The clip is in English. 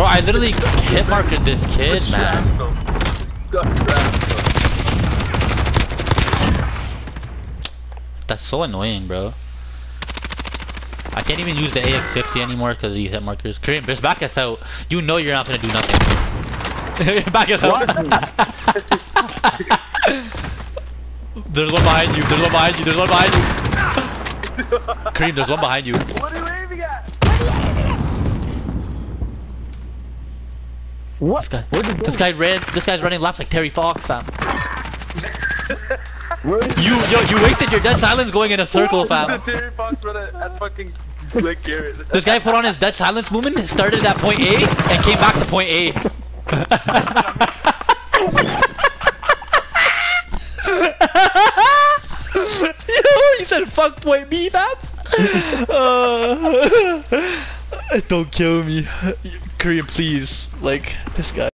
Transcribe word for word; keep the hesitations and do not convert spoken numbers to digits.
Bro, I literally hit marked this kid, man. That's so annoying, bro. I can't even use the A X fifty anymore because of these hit markers. Kreem, just back us out. You know you're not gonna do nothing. Back us out. There's one behind you. There's one behind you. There's one behind you. Kreem, there's one behind you. What are you aiming at? What? This guy, this guy ran. This guy's running laps like Terry Fox, fam. You, yo, you wasted your dead silence going in a circle, fam. Terry Fox run at, at fucking Lick Garrett. This guy put on his dead silence movement, started at point A, and came back to point A. Yo, he said fuck point B, fam. Uh, don't kill me, Kreem, please. Like this guy.